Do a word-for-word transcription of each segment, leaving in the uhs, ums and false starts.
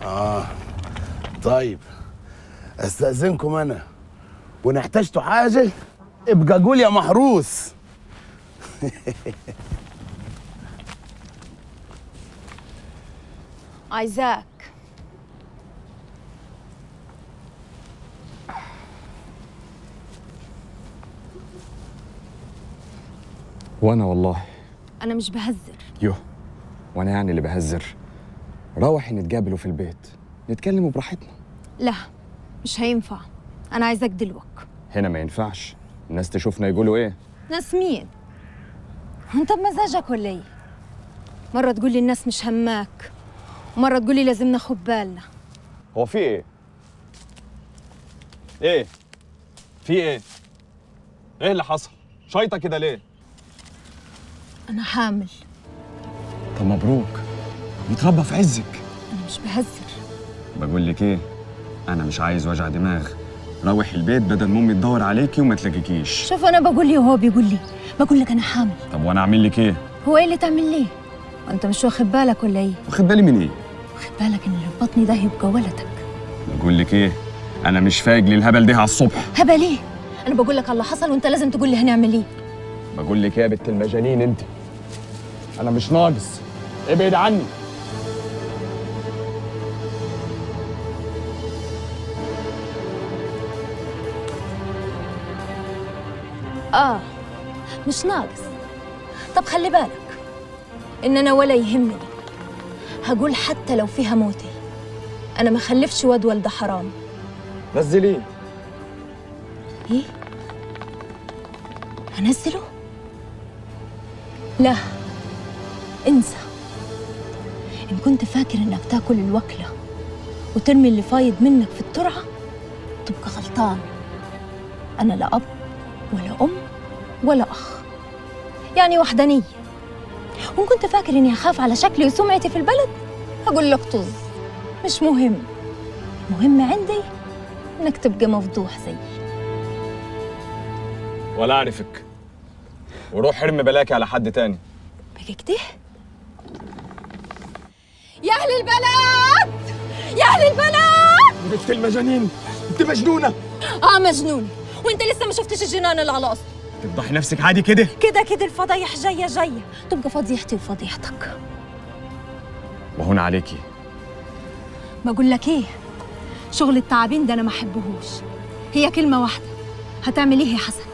اه طيب، استأذنكم انا، وان احتجتوا حاجة ابقى قول يا محروس. عايزاك. وانا والله. انا مش بهزر. يوه، وانا يعني اللي بهزر؟ روحي نتقابلوا في البيت نتكلموا براحتنا. لا مش هينفع، انا عايزاك دلوقتي. هنا ما ينفعش، الناس تشوفنا يقولوا ايه؟ ناس مين؟ انت بمزاجك ولا ايه؟ مرة تقولي الناس مش هماك، ومرة تقولي لازم ناخد بالنا. هو في ايه؟ ايه؟ في ايه؟ ايه اللي حصل؟ شايطة كده ليه؟ انا حامل. طب مبروك، متربى في عزك. انا مش بهزر. بقول لك ايه، انا مش عايز وجع دماغ. روحي البيت بدل ما امي تدور عليكي وما تلاقيكيش. شوف انا بقول لي وهو بيقول لي، بقول لك انا حامل. طب وانا اعمل لك ايه؟ هو ايه اللي تعمل ليه؟ وانت مش واخد بالك ولا ايه؟ واخد بالي من ايه؟ واخد بالك ان اللي في بطني ده هيبقى ولدك. بقول لك ايه، انا مش فايق للهبل ده على الصبح. هبل ايه؟ انا بقول لك على اللي حصل وانت لازم تقول لي هنعمل ايه. بقول لك ايه يا بنت المجانين انت، انا مش ناقص، ابعد عني. اه مش ناقص. طب خلي بالك ان انا ولا يهمني، هقول حتى لو فيها موتي، انا ما خلفش واد والده حرام. نزليه. ايه؟ هنزله؟ لا انسى. ان كنت فاكر انك تاكل الوكله وترمي اللي فايض منك في الترعه تبقى غلطان. انا لا اب ولا ام ولا اخ، يعني وحدانيه. وان كنت فاكر اني اخاف على شكلي وسمعتي في البلد هقول لك طز، مش مهم. المهم عندي انك تبقى مفضوح زيي. ولا اعرفك، وروح ارمي بلاكي على حد تاني. بقى كده؟ يا اهل البلد، يا اهل البلد. بنت المجانين، انت مجنونه. اه مجنون، وانت لسه ما شفتش الجنان اللي على اصله. تفضحي نفسك عادي كده؟ كده كده الفضايح جايه جايه، تبقى فضيحتي وفضيحتك. وهون عليكي. بقول لك ايه، شغل التعابين ده انا ما احبهوش. هي كلمه واحده، هتعمل ايه يا حسن؟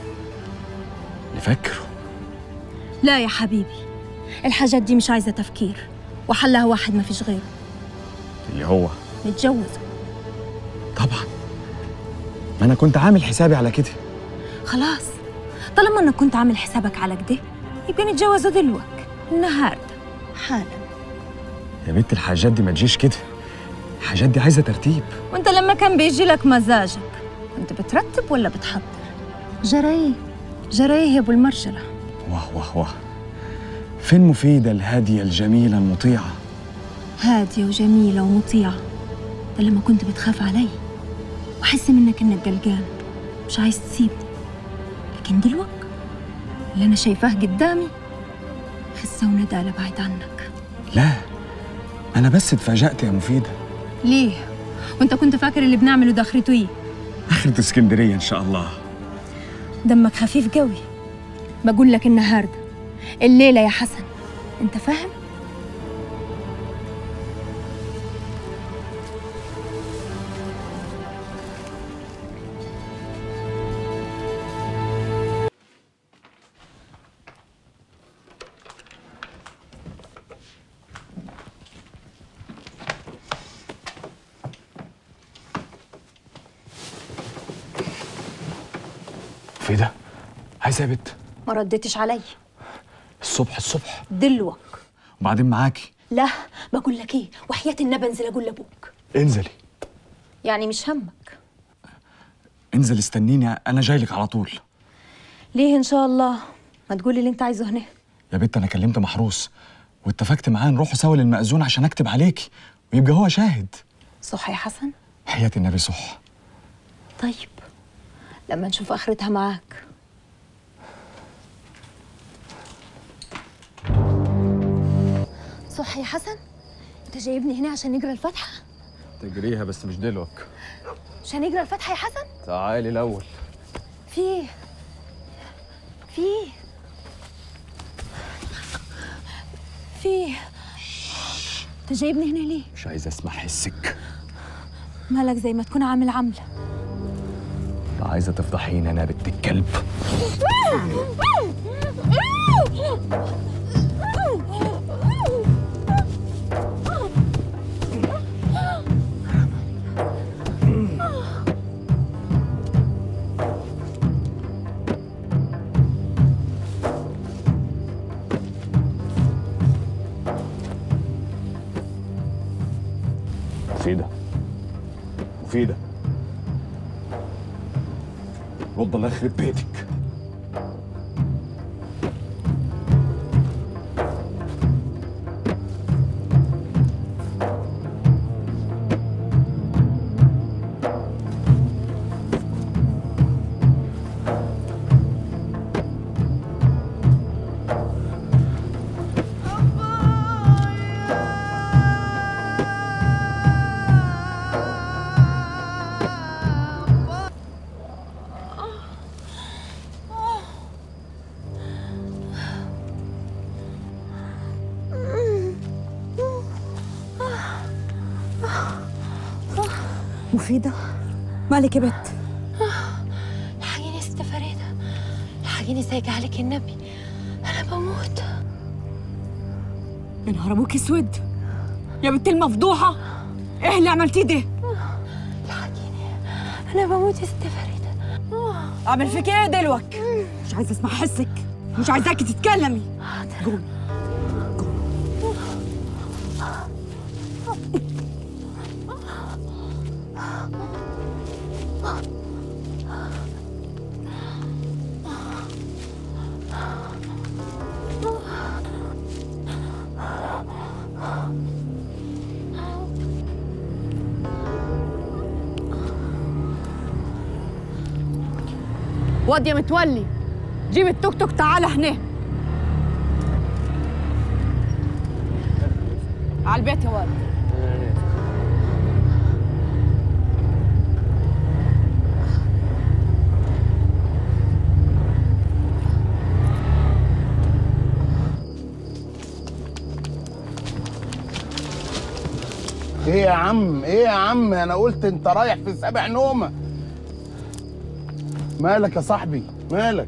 نفكره. لا يا حبيبي، الحاجات دي مش عايزه تفكير، وحلها واحد ما فيش غيره. اللي هو نتجوزه. طبعا، ما انا كنت عامل حسابي على كده. خلاص، طالما انك كنت عامل حسابك على كده يبقى نتجوزه دلوقتي النهارده حالا. يا بنت الحاجات دي ما تجيش كده، الحاجات دي عايزه ترتيب. وانت لما كان بيجي لك مزاجك كنت بترتب ولا بتحضر؟ جرى ايه؟ جرى ايه يا ابو المرجله؟ واه واه واه، فين مفيده الهاديه الجميله المطيعه؟ هاديه وجميله ومطيعه ده لما كنت بتخاف علي واحس منك انك قلقان مش عايز تسيبني. لكن دلوقتي اللي انا شايفاه قدامي خسه وندالة بعيد عنك. لا، انا بس اتفاجأت يا مفيده. ليه؟ وانت كنت فاكر اللي بنعمله ده اخرته ايه؟ اخرة اسكندريه ان شاء الله. دمك خفيف قوي. بقول لك النهارده الليله يا حسن، انت فاهم؟ مفيده، عايزه يا بت؟ ما ردتش علي. الصبح الصبح دلوك. وبعدين معاكي. لا بقول لك ايه، وحياة النبي انزل اقول لابوك. انزلي. يعني مش همك؟ انزل استنيني، انا جاي لك على طول. ليه ان شاء الله؟ ما تقولي اللي انت عايزه هنا. يا بت انا كلمت محروس واتفقت معاه نروحوا سوا للمأذون عشان اكتب عليكي ويبقى هو شاهد. صح يا حسن؟ حياة النبي صح. طيب لما نشوف اخرتها معاك. صح يا حسن؟ انت جايبني هنا عشان نقرا الفاتحه؟ تجريها بس مش دلوك. عشان نقرا الفاتحه يا حسن؟ تعالي الاول. في في في انت جايبني هنا ليه؟ مش عايز اسمع حسك. مالك زي ما تكون عامل عمله. عايزه تفضحيني انا بنت الكلب. مفيدة مفيدة رد الله يخرب بيتك. مفيدة مالك يا بت؟ الحقيني يا ست فريدة، الحقيني سايقة عليك النبي، أنا بموت. يا نهار أبوك أسود يا بنت المفضوحة، إيه اللي عملتيه ده؟ الحقيني أنا بموت يا ست فريدة. أعمل فيك إيه دلوك؟ مش عايزة أسمع حسك، مش عايزاكي تتكلمي. قومي واد يا متولي، جيب التوك توك تعالى هنا على البيت يا واد. ايه يا عم ايه يا عم، انا قلت انت رايح في سابع نومه. مالك يا صاحبي مالك؟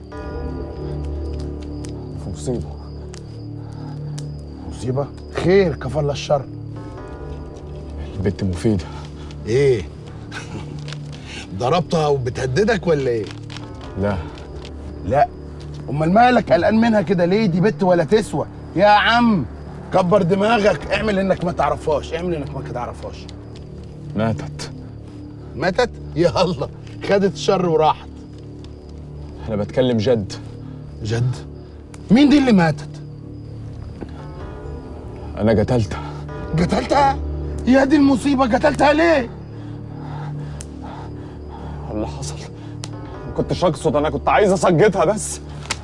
في مصيبة. مصيبة؟ خير كفل الشر. البت مفيدة. ايه؟ ضربتها وبتهددك ولا ايه؟ لا لا. امال مالك قلقان منها كده ليه؟ دي بت ولا تسوى يا عم. كبر دماغك، اعمل انك ما تعرفهاش، اعمل انك ما تعرفهاش. ماتت. ماتت؟ يا الله، خدت الشر وراحت. أنا بتكلم جد. جد؟ مين دي اللي ماتت؟ أنا قتلتها. قتلتها؟ يا دي المصيبة، قتلتها ليه؟ اللي حصل ما كنتش أقصد، أنا كنت عايز أسجتها بس.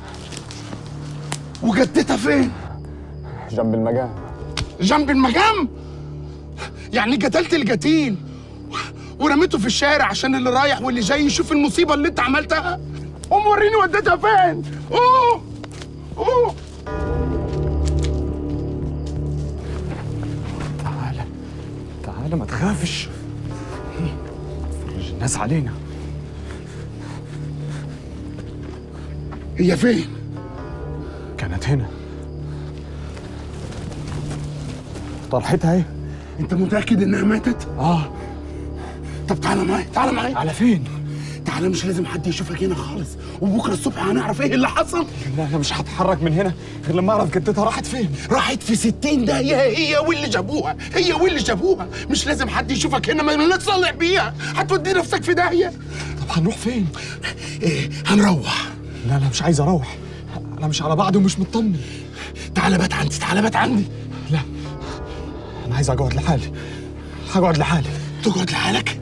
وجدتها فين؟ جنب المجام. جنب المجام؟ يعني قتلت القتيل ورميته في الشارع عشان اللي رايح واللي جاي يشوف المصيبة اللي انت عملتها؟ قوم وريني وديتها فين؟ اوه اوه تعالى تعالى ما تخافش، فرج الناس علينا. هي فين؟ كانت هنا، طرحتها ايه؟ انت متأكد انها ماتت؟ اه. طب تعالى معايا، تعالى معايا. على فين؟ تعالى، مش لازم حد يشوفك هنا خالص، وبكره الصبح هنعرف ايه اللي حصل. لا انا مش هتحرك من هنا غير لما اعرف جدتها راحت فين. راحت في ستين داهية، هي واللي جابوها، هي واللي جابوها. مش لازم حد يشوفك هنا، ما نتصلح بيها، هتودي نفسك في داهية. طب هنروح فين؟ ايه، هنروح. لا انا مش عايز اروح، انا مش على بعضي ومش مطمن. تعالى بات عندي، تعالى بات عندي. لا انا عايز اقعد لحالي، هقعد لحالي. تقعد لحالك؟